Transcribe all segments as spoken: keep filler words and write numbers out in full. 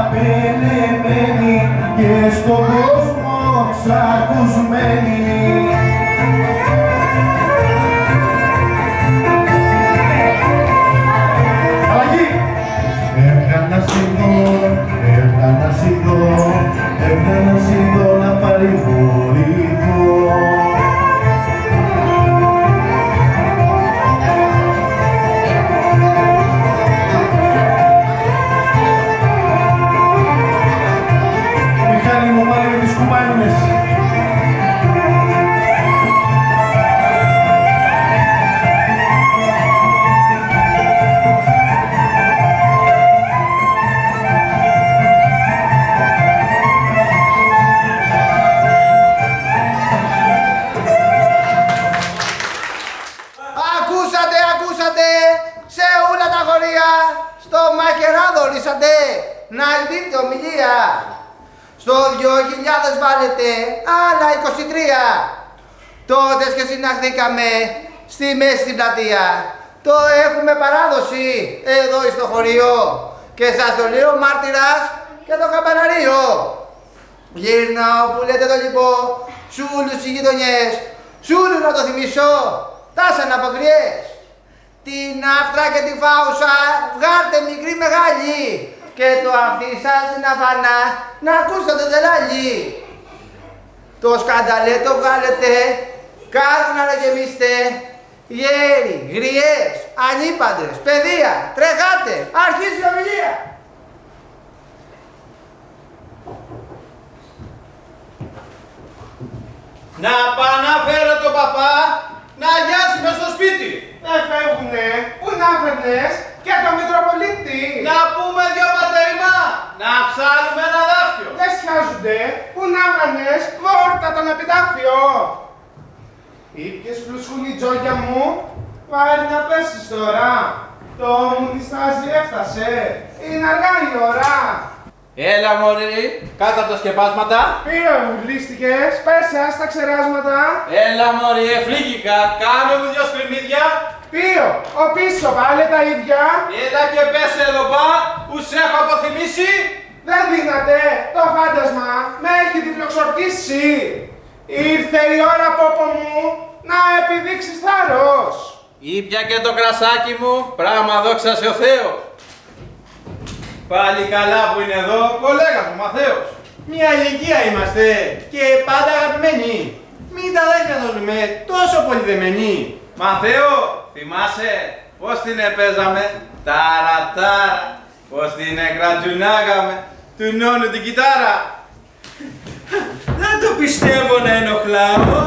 πενεμένη και στον κόσμο ξακουσμένη. Αλλαγή! Έβγα να σηκώ, έβγα να σηκώ, έβγα να σηκώ να παρηγορηθώ. Μιχάλη μου μάλλον με τις κουμάνινες. Ακούσατε, ακούσατε, σε όλα τα χωριά, στο Μακεράδο ορίσατε, να δείτε ομιλία. Στο δύο χιλιάδες βάλετε άλλα είκοσι τρία. Τότε και συναχθήκαμε στη μέση στην πλατεία. Το έχουμε παράδοση εδώ στο χωριό. Και σας το λέω μάρτυρας και το καμπαναρίο. Γύρναω που λέτε το λοιπόν, σούλους οι γειτονιές, σούλου να το θυμίσω, τάσαν αποκριές. Την άφτρα και τη φάουσα βγάλτε μικρή μεγάλη και το αυτί σας να φανά να ακούσετε το δελάλι. Το σκανταλέτο βγάλετε, κάρου να γεμίστε, γέροι, γριές, ανήπαντρες, παιδεία, τρεχάτε, αρχίζει η ομιλία. Να πάω να φέρω τον παπά να γιάσει μες στο σπίτι. Δεν φεύγουνε, πού να φέρνες και το Μητροπολίτη. Να πούμε δυο πατέρημα, να ψάλουμε ένα δάφιο. Δεν σχιάζονται, πού να βρανες βόρτα τον επιτάφιο. Ήπιες πλουσχούλη τζόγια μου, πάρει να πέσεις τώρα. Το μου διστάζει έφτασε, είναι αργά η ώρα. Έλα μωρή, κάτω από τα σκεπάσματα. Πήρε βουλίστηκες, πέσε στα ξεράσματα. Έλα μωρή, εφλίγηκα, κάνε μου δυο σκριμμύδια. Πίο, ο πίσω πάλι τα ίδια. Έλα και πέσε εδώ πά, που σε έχω αποθυμήσει. Δεν δύναται, το φάντασμα με έχει διπλοξορκίσει. Ήρθε η ώρα πόπο μου να επιδείξεις θάρρος. Ήπια και το κρασάκι μου, πράγμα δόξα σε ο Θεός. Πάλι καλά που είναι εδώ, κολέγα μου, Μαθαίος. Μια ηλικία είμαστε και πάντα αγαπημένοι. Μην τα αδέρφια δώσουμε τόσο πολύ δεμένοι. Μαθαίο, θυμάσαι πως την επέζαμε, ταρατάρα, πως την εκρατζουνάγαμε, του νόνου την κιτάρα. Δεν το πιστεύω να ενοχλάω.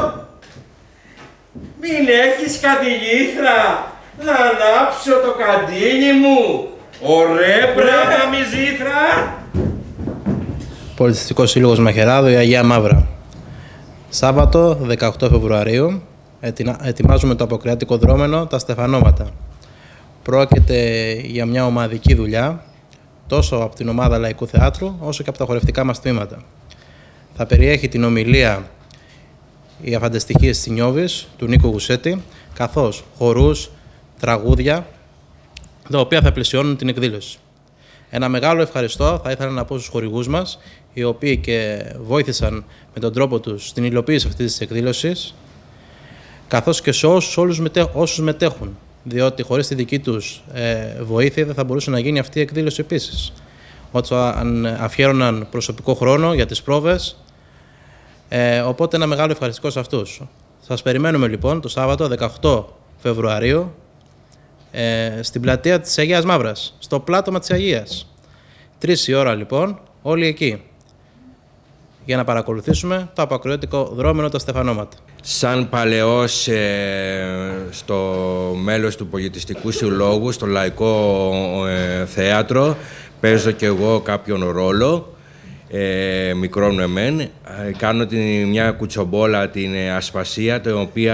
Μην έχεις κάτι γήθρα, να ανάψω το καντήλι μου. Ωραία μπράβα μυζήθρα. Πολιτιστικός Σύλλογος Μαχαιράδο, η Αγία Μαύρα. Σάββατο δεκαοκτώ Φεβρουαρίου ετοιμάζουμε το αποκριάτικο δρόμενο «Τα Στεφανώματα». Πρόκειται για μια ομαδική δουλειά, τόσο από την ομάδα Λαϊκού Θεάτρου, όσο και από τα χορευτικά μας τμήματα. Θα περιέχει την ομιλία «Οι Αφανταστοιχίες της Νιώβης» του Νίκου Γουσέτη, καθώς χορούς, τραγούδια, τα οποία θα πλαισιώνουν την εκδήλωση. Ένα μεγάλο ευχαριστώ θα ήθελα να πω στους χορηγούς μας, οι οποίοι και βοήθησαν με τον τρόπο τους στην υλοποίηση αυτής της εκδήλωσης, καθώς και σε όσους, όλους όσους μετέχουν, διότι χωρίς τη δική τους ε, βοήθεια δεν θα μπορούσε να γίνει αυτή η εκδήλωση επίσης. Όταν αφιέρωναν προσωπικό χρόνο για τις πρόβες, ε, οπότε ένα μεγάλο ευχαριστικό σε αυτούς. Σας περιμένουμε λοιπόν το Σάββατο δεκαοκτώ Φεβρουαρίου ε, στην πλατεία της Αγίας Μαύρας, στο πλάτωμα της Αγίας. Τρεις η ώρα λοιπόν, όλοι εκεί, για να παρακολουθήσουμε το αποκριώτικο δρόμενο «Τα Στεφανώματα». Σαν παλαιός ε, στο μέλος του Πολιτιστικού Συλλόγου, στο Λαϊκό ε, Θέατρο, παίζω και εγώ κάποιον ρόλο, ε, μικρόν εμέν. Ε, κάνω την, μια κουτσομπόλα, την Ασπασία, την οποία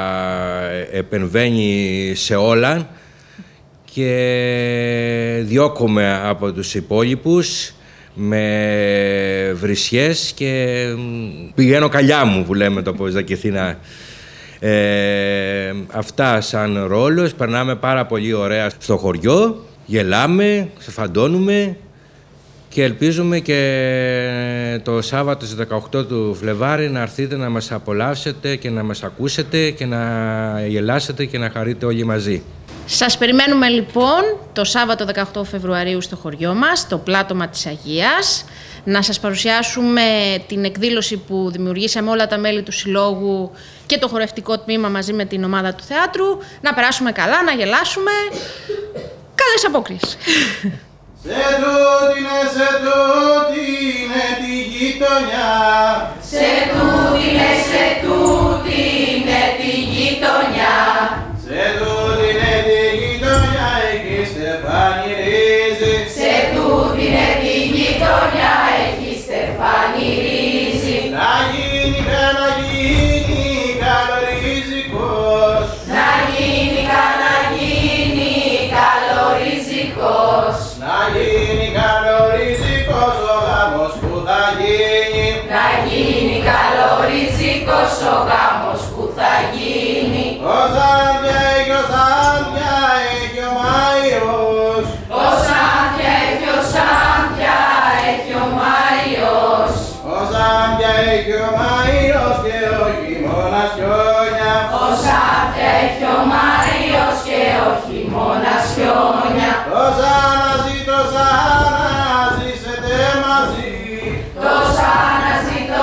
επεμβαίνει σε όλα και διώκομαι από τους υπόλοιπους με βρισιές και πηγαίνω καλιά μου, που λέμε το από Ζακηθίνα. Ε, αυτά σαν ρόλος, περνάμε πάρα πολύ ωραία στο χωριό, γελάμε, ξεφαντώνουμε και ελπίζουμε και το Σάββατο στις δεκαοκτώ του Φλεβάρι να έρθετε να μας απολαύσετε και να μας ακούσετε και να γελάσετε και να χαρείτε όλοι μαζί. Σας περιμένουμε λοιπόν το Σάββατο δεκαοκτώ Φεβρουαρίου στο χωριό μας, στο Πλάτωμα της Αγίας, να σας παρουσιάσουμε την εκδήλωση που δημιουργήσαμε όλα τα μέλη του Συλλόγου και το χορευτικό τμήμα μαζί με την ομάδα του θεάτρου, να περάσουμε καλά, να γελάσουμε. Καλές απόκριες! Σε τούτινε, σε τούτινε τη γειτονιά. Σε τούτινε, σε τούτινε τη γειτονιά. Σε τούτινε τη γειτονιά έχει στεφάνι ρύζι. Σε τούτινε τη γειτονιά έχει στεφάνι ρύζι. Να γίνει κα, να γίνει καλορίζικος. Να γίνει κα, να γίνει καλορίζικος. Να γίνει καλορίζικος ο γάμος που θα γίνει. Να γίνει καλορίζικος ο γάμος που θα γίνει. Ο Σάντια έχει, ο Σάντια έχει ο Μάιος. Ο Σάντια έχει, ο Σάντια έχει ο Μάιος. Ο Σάντια έχει ο Μάιος και ο χειμώνας χιόνια. Ο Σάντια έχει ο Μάιος και ο χειμώνας χιόνια. Το Σάναζι, το Σάναζισετε μαζί. Το Σάναζι, το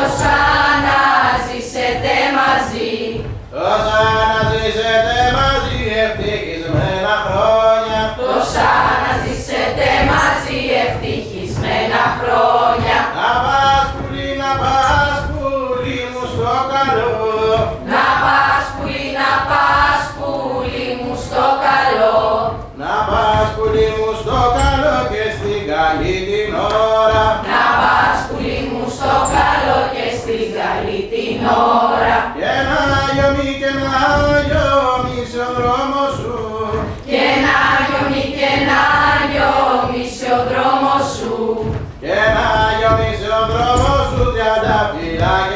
Σάναζισετε μαζί. Το Σάναζισετε μαζί ευτυχισμένα χρόνια. Το Σάναζισετε μαζί ευτυχισμένα χρόνια. Να πας πουλί, να πας πουλί μου στο καλό. Να πας πουλί, να πας πουλί μου στο καλό. Να πας πουλί μου στο καλό και στην καλή την ώρα. Να πας πουλί μου στο καλό και στην καλή την ώρα. Και να γιομί, και να γιομίσει ο δρόμος σου. Και να γιομί, και να γιομίσει ο δρόμος σου. Και να γιομίσει ο δρόμος σου τριάντα φυλάκια